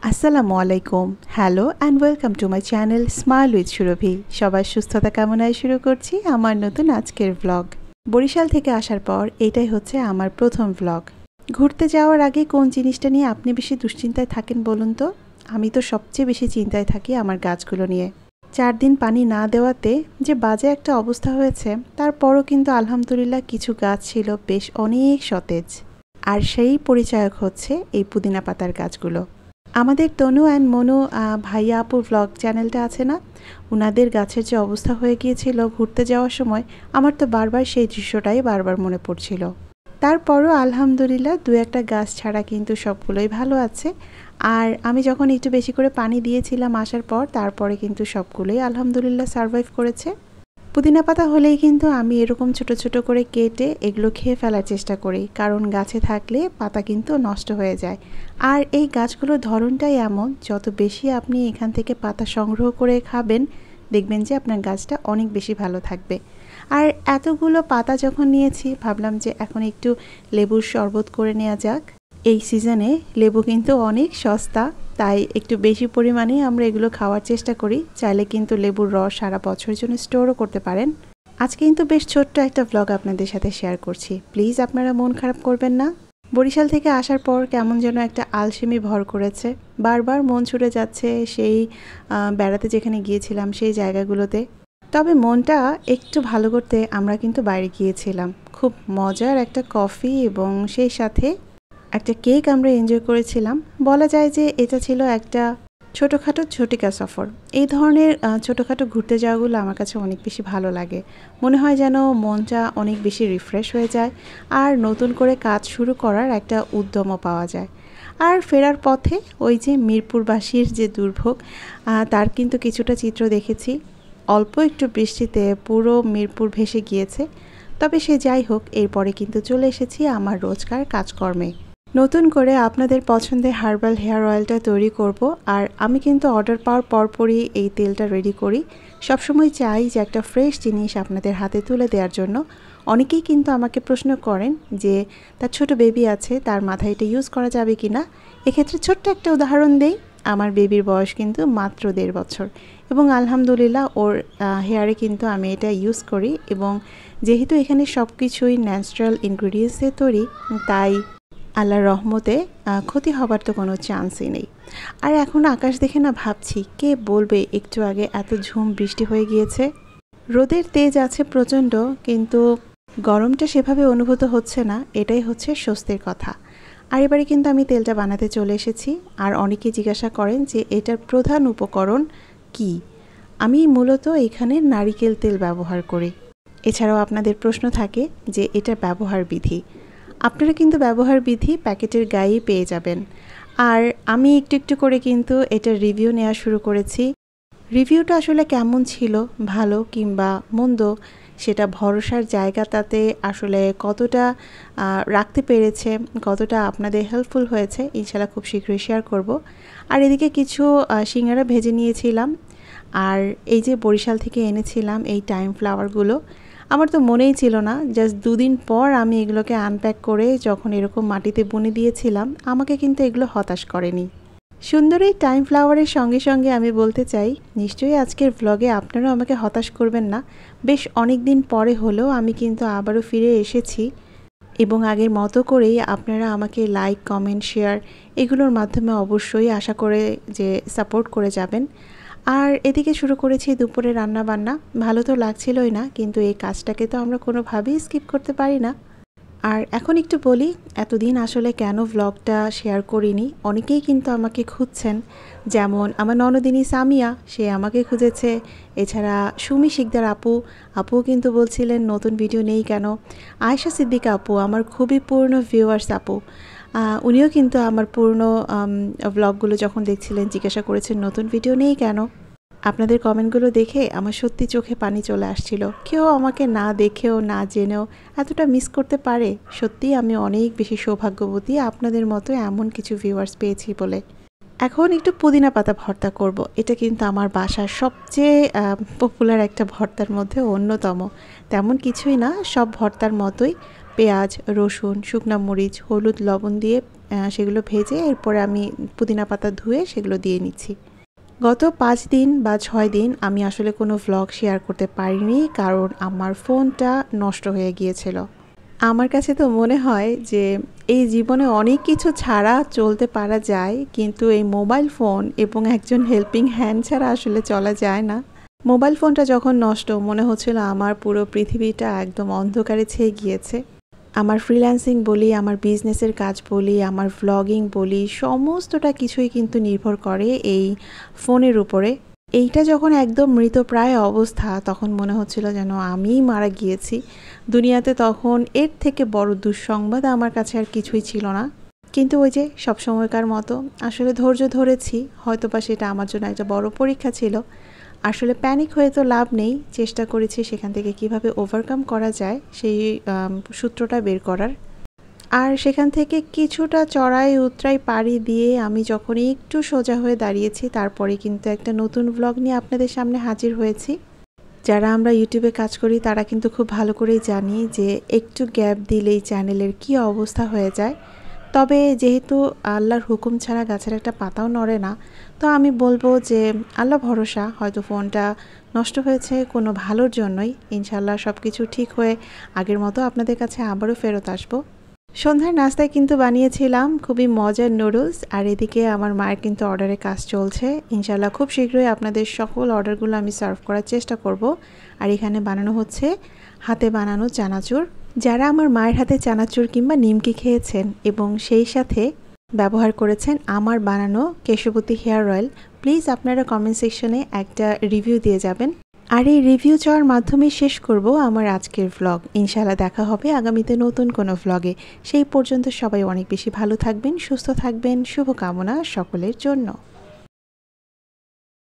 আসসালামু আলাইকুম। Hello and welcome to my channel smile with Surabhi. সবার সুস্থতা কামনায় শুরু করছি আমার নতুন আজকের ভ্লগ। বরিশাল থেকে আসার পর এটাই হচ্ছে আমার প্রথম ভ্লগ। ঘুরতে যাওয়ার আগে কোন জিনিসটা নিয়ে আপনি বেশি দুশ্চিন্তায় থাকেন বলুন তো? আমি তো সবচেয়ে বেশি চিন্তায় থাকি আমার গাছগুলো নিয়ে। 4 দিন পানি না দেওয়াতে যে বাজে একটা অবস্থা হয়েছে, তারপরও কিন্তু আলহামদুলিল্লাহ কিছু গাছ ছিল বেশ অনেক সতেজ। আর সেই পরিচায়ক হচ্ছে এই পুদিনা পাতার গাছগুলো। আমাদের তনু অ্যান্ড মনু ভাইয়া আপুর ভ্লগ চ্যানেলটা আছে না, ওনাদের গাছের যে অবস্থা হয়ে গিয়েছিল ঘুরতে যাওয়ার সময়, আমার তো বারবার সেই দৃশ্যটাই বারবার মনে পড়ছিল। তারপরও আলহামদুলিল্লাহ 2-1টা গাছ ছাড়া কিন্তু সবগুলোই ভালো আছে। আর আমি যখন একটু বেশি করে পানি দিয়েছিলাম আসার পর, তারপরে কিন্তু সবগুলোই আলহামদুলিল্লাহ সারভাইভ করেছে। পুদিনা পাতা হলেই কিন্তু আমি এরকম ছোট ছোট করে কেটে এগুলো খেয়ে ফেলার চেষ্টা করি, কারণ গাছে থাকলে পাতা কিন্তু নষ্ট হয়ে যায়। আর এই গাছগুলোর ধরনটাই এমন, যত বেশি আপনি এখান থেকে পাতা সংগ্রহ করে খাবেন, দেখবেন যে আপনার গাছটা অনেক বেশি ভালো থাকবে। আর এতগুলো পাতা যখন নিয়েছি, ভাবলাম যে এখন একটু লেবুর শরবত করে নেওয়া যাক। এই সিজনে লেবু কিন্তু অনেক সস্তা, তাই একটু বেশি পরিমাণে আমরা এগুলো খাওয়ার চেষ্টা করি। চাইলে কিন্তু লেবুর রস সারা বছরের জন্য স্টোরও করতে পারেন। আজকে কিন্তু বেশ ছোট্ট একটা ভ্লগ আপনাদের সাথে শেয়ার করছি, প্লিজ আপনারা মন খারাপ করবেন না। বরিশাল থেকে আসার পর কেমন যেন একটা আলসেমি ভর করেছে, বারবার মন ছুটে যাচ্ছে সেই বেড়াতে যেখানে গিয়েছিলাম সেই জায়গাগুলোতে। তবে মনটা একটু ভালো করতে আমরা কিন্তু বাইরে গিয়েছিলাম। খুব মজার একটা কফি এবং সেই সাথে একটা কেক আমরা এনজয় করেছিলাম। বলা যায় যে এটা ছিল একটা ছোটোখাটো ঝটিকা সফর। এই ধরনের ছোটোখাটো ঘুরতে যাওয়াগুলো আমার কাছে অনেক বেশি ভালো লাগে। মনে হয় যেন মনটা অনেক বেশি রিফ্রেশ হয়ে যায়, আর নতুন করে কাজ শুরু করার একটা উদ্যমও পাওয়া যায়। আর ফেরার পথে ওই যে মিরপুরবাসীর যে দুর্ভোগ, তার কিন্তু কিছুটা চিত্র দেখেছি। অল্প একটু বৃষ্টিতে পুরো মিরপুর ভেসে গিয়েছে। তবে সে যাই হোক, এরপরে কিন্তু চলে এসেছি আমার রোজকার কাজকর্মে। নতুন করে আপনাদের পছন্দের হার্বাল হেয়ার অয়েলটা তৈরি করব। আর আমি কিন্তু অর্ডার পাওয়ার পরপরই এই তেলটা রেডি করি। সবসময় চাই যে একটা ফ্রেশ জিনিস আপনাদের হাতে তুলে দেওয়ার জন্য। অনেকেই কিন্তু আমাকে প্রশ্ন করেন যে তার ছোট বেবি আছে, তার মাথায় এটা ইউজ করা যাবে কি না। এক্ষেত্রে ছোট্ট একটা উদাহরণ দেই। আমার বেবির বয়স কিন্তু মাত্র 1.5 বছর, এবং আলহামদুলিল্লাহ ওর হেয়ারে কিন্তু আমি এটা ইউজ করি। এবং যেহেতু এখানে সব কিছুই ন্যাচারাল ইনগ্রিডিয়েন্টসে তৈরি, তাই আল্লাহর রহমতে ক্ষতি হবার তো কোনো চান্সই নেই। আর এখন আকাশ দেখে না ভাবছি, কে বলবে একটু আগে এত ঝুম বৃষ্টি হয়ে গিয়েছে। রোদের তেজ আছে প্রচণ্ড, কিন্তু গরমটা সেভাবে অনুভূত হচ্ছে না, এটাই হচ্ছে স্বস্তির কথা। আর এবারে কিন্তু আমি তেলটা বানাতে চলে এসেছি। আর অনেকে জিজ্ঞাসা করেন যে এটার প্রধান উপকরণ কি। আমি মূলত এখানে নারিকেল তেল ব্যবহার করি। এছাড়াও আপনাদের প্রশ্ন থাকে যে এটার ব্যবহার বিধি। আপনারা কিন্তু ব্যবহার বিধি প্যাকেটের গায়েই পেয়ে যাবেন। আর আমি একটু একটু করে কিন্তু এটার রিভিউ নেওয়া শুরু করেছি। রিভিউটা আসলে কেমন ছিল, ভালো কিংবা মন্দ, সেটা ভরসার জায়গাটাতে আসলে কতটা রাখতে পেরেছে, কতটা আপনাদের হেল্পফুল হয়েছে, ইনশাল্লাহ খুব শীঘ্রই শেয়ার করব। আর এদিকে কিছু সিঙ্গারা ভেজে নিয়েছিলাম। আর এই যে বরিশাল থেকে এনেছিলাম এই টাইম ফ্লাওয়ারগুলো, আমার তো মনেই ছিল না, জাস্ট 2 দিন পর আমি এগুলোকে আনপ্যাক করে যখন এরকম মাটিতে বুনে দিয়েছিলাম, আমাকে কিন্তু এগুলো হতাশ করেনি। সুন্দর এই টাইম ফ্লাওয়ারের সঙ্গে সঙ্গে আমি বলতে চাই, নিশ্চয়ই আজকের ভ্লগে আপনারাও আমাকে হতাশ করবেন না। বেশ অনেক দিন পরে হলেও আমি কিন্তু আবারও ফিরে এসেছি, এবং আগের মতো করেই আপনারা আমাকে লাইক, কমেন্ট, শেয়ার এগুলোর মাধ্যমে অবশ্যই আশা করে যে সাপোর্ট করে যাবেন। আর এদিকে শুরু করেছি দুপুরে রান্না বান্না। ভালো তো লাগছিলই না, কিন্তু এই কাজটাকে তো আমরা কোনোভাবেই স্কিপ করতে পারি না। আর এখন একটু বলি, এতদিন আসলে কেন ভ্লগটা শেয়ার করিনি। অনেকেই কিন্তু আমাকে খুঁজছেন, যেমন আমার ননদিনী সামিয়া, সে আমাকে খুঁজেছে। এছাড়া সুমি শিকদার আপুও কিন্তু বলছিলেন নতুন ভিডিও নেই কেন। আয়েশা সিদ্দিকা আপু, আমার খুবই পুরনো ভিউয়ার্স আপু, উনিও কিন্তু আমার পুরনো ভ্লগগুলো যখন দেখছিলেন জিজ্ঞাসা করেছেন নতুন ভিডিও নেই কেন। আপনাদের কমেন্টগুলো দেখে আমার সত্যি চোখে পানি চলে আসছিল। কেউ আমাকে না দেখেও না জেনেও এতটা মিস করতে পারে, সত্যিই আমি অনেক বেশি সৌভাগ্যবতী আপনাদের মতো এমন কিছু ভিউয়ার্স পেয়েছি বলে। এখন একটু পুদিনা পাতা ভর্তা করব। এটা কিন্তু আমার বাসার সবচেয়ে পপুলার একটা ভর্তার মধ্যে অন্যতম। তেমন কিছুই না, সব ভর্তার মতোই পেঁয়াজ, রসুন, শুকনা মরিচ, হলুদ, লবণ দিয়ে সেগুলো ভেজে এরপরে আমি পুদিনা পাতা ধুয়ে সেগুলো দিয়ে নিচ্ছি। গত 5 দিন বা 6 দিন আমি আসলে কোনো ভ্লগ শেয়ার করতে পারিনি, কারণ আমার ফোনটা নষ্ট হয়ে গিয়েছিল। আমার কাছে তো মনে হয় যে এই জীবনে অনেক কিছু ছাড়া চলতে পারা যায়, কিন্তু এই মোবাইল ফোন এবং একজন হেল্পিং হ্যান্ড ছাড়া আসলে চলা যায় না। মোবাইল ফোনটা যখন নষ্ট, মনে হচ্ছিল আমার পুরো পৃথিবীটা একদম অন্ধকারে ছেয়ে গিয়েছে। আমার ফ্রিল্যান্সিং বলি, আমার বিজনেসের কাজ বলি, আমার ভ্লগিং বলি, সমস্তটা কিছুই কিন্তু নির্ভর করে এই ফোনের উপরে। এইটা যখন একদম মৃতপ্রায় অবস্থা, তখন মনে হচ্ছিল যেন আমিই মারা গিয়েছি দুনিয়াতে। তখন এর থেকে বড় দুঃসংবাদ আমার কাছে আর কিছুই ছিল না। কিন্তু ওই যে সবসময়কার মতো আসলে ধৈর্য ধরেছি। হয়তোবা সেটা আমার জন্য একটা বড় পরীক্ষা ছিল। আসলে প্যানিক হয়ে তো লাভ নেই, চেষ্টা করেছি সেখান থেকে কিভাবে ওভারকাম করা যায় সেই সূত্রটা বের করার। আর সেখান থেকে কিছুটা চড়াই উতরাই পাড়ি দিয়ে আমি যখন একটু সোজা হয়ে দাঁড়িয়েছি, তারপরে কিন্তু একটা নতুন ব্লগ নিয়ে আপনাদের সামনে হাজির হয়েছি। যারা আমরা ইউটিউবে কাজ করি তারা কিন্তু খুব ভালো করেই জানি যে একটু গ্যাপ দিলেই চ্যানেলের কী অবস্থা হয়ে যায়। তবে যেহেতু আল্লাহর হুকুম ছাড়া গাছের একটা পাতাও নড়ে না, তো আমি বলবো যে আল্লাহ ভরসা, হয়তো ফোনটা নষ্ট হয়েছে কোনো ভালোর জন্যই। ইনশাল্লাহ সব কিছু ঠিক হয়ে আগের মতো আপনাদের কাছে আবারও ফেরত আসবো। সন্ধ্যার নাস্তায় কিন্তু বানিয়েছিলাম খুবই মজার নুডলস, আর এদিকে আমার মায়ের কিন্তু অর্ডারের কাজ চলছে। ইনশাল্লাহ খুব শীঘ্রই আপনাদের সকল অর্ডারগুলো আমি সার্ভ করার চেষ্টা করব। আর এখানে বানানো হচ্ছে হাতে বানানো চানাচুর। যারা আমার মায়ের হাতে চানাচুর কিংবা নিমকি খেয়েছেন এবং সেই সাথে ব্যবহার করেছেন আমার বানানো কেশবতী হেয়ার অয়েল, প্লিজ আপনারা কমেন্ট সেকশনে একটা রিভিউ দিয়ে যাবেন। আর এই রিভিউ চাওয়ার মাধ্যমে শেষ করব আমার আজকের ভ্লগ। ইনশাআল্লাহ দেখা হবে আগামীতে নতুন কোনো ভ্লগে। সেই পর্যন্ত সবাই অনেক বেশি ভালো থাকবেন, সুস্থ থাকবেন। শুভকামনা সকলের জন্য।